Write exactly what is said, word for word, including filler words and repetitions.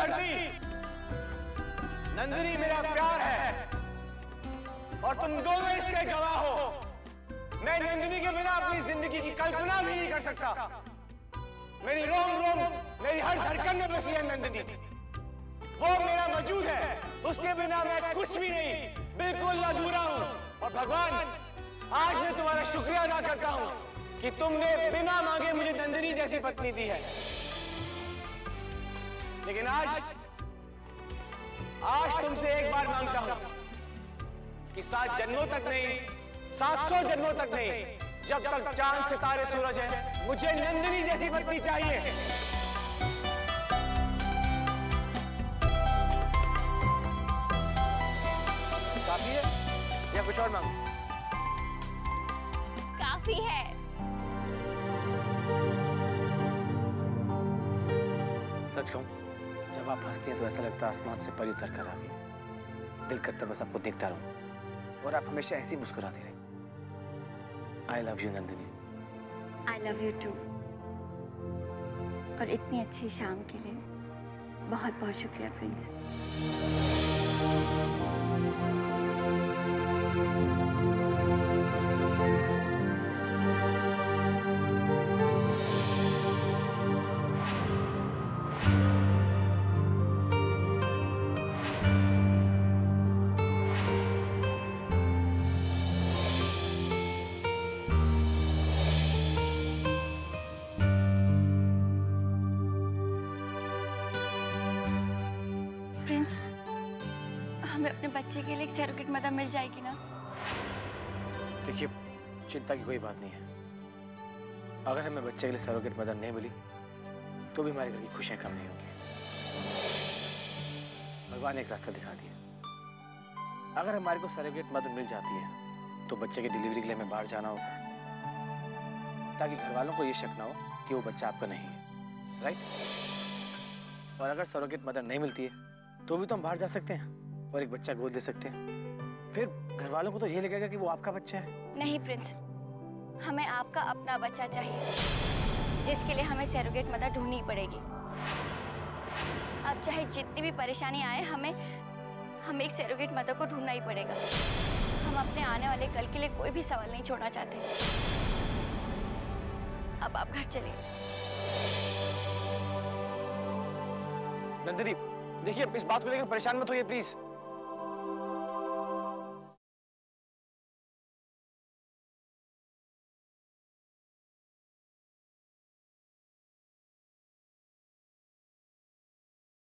धरती। नंदिनी मेरा प्यार है और तुम दोनों इसके गवाह हो। मैं नंदिनी के बिना अपनी जिंदगी की कल्पना भी नहीं कर सकता। मेरी रोम रोम, मेरी हर धड़कन में बसी है नंदिनी। वो मेरा वजूद है, उसके बिना मैं कुछ भी नहीं, बिल्कुल अधूरा हूँ। और भगवान, आज मैं तुम्हारा शुक्रिया अदा करता हूँ कि तुमने बिना मांगे मुझे नंदिनी जैसी पत्नी दी है। लेकिन आज आज तुमसे एक बार मांगता हूं कि सात जन्मों तक नहीं, सात सौ जन्मों तक नहीं, जब तक चांद सितारे सूरज है, मुझे नंदिनी जैसी पत्नी चाहिए। काफी है या कुछ और मांगो? काफी है। सच कहूं, जब आप हंसती हैं तो ऐसा लगता है आसमान से परी उतर कर आ गई। दिल करता बस आपको देखता रहूं और आप हमेशा ऐसी मुस्कुराती रहे। I love you Nandini. I love you too. और इतनी अच्छी शाम के लिए बहुत बहुत शुक्रिया प्रिंस। हमें अपने बच्चे के लिए एक सरोगेट मदर मिल जाएगी ना? देखिए, चिंता की कोई बात नहीं है। अगर हमें बच्चे के लिए सरोगेट मदर नहीं मिली तो भी हमारे घर की खुशियां कम नहीं होंगी। भगवान एक रास्ता दिखा दिया। अगर हमारे को सरोगेट मदर मिल जाती है तो बच्चे की डिलीवरी के लिए हमें बाहर जाना होगा, ताकि घर वालों को ये शक ना हो कि वो बच्चा आपका नहीं है, राइट? और अगर सरोगेट मदर नहीं मिलती है तो भी तो हम बाहर जा सकते हैं और एक बच्चा गोद ले सकते हैं। फिर घर वालों को तो ये लगेगा कि वो आपका बच्चा है। नहीं प्रिंस, हमें आपका अपना बच्चा चाहिए, जिसके लिए हमें सरोगेट मदर ढूंढनी पड़ेगी। अब चाहे जितनी भी परेशानी आए, हमें हमें एक सरोगेट मदर को ढूंढना ही पड़ेगा। हम अपने आने वाले कल के लिए कोई भी सवाल नहीं छोड़ना चाहते। अब आप घर चलिए। नंदिनी, देखिए, इस बात को लेकर परेशान मत होइए प्लीज।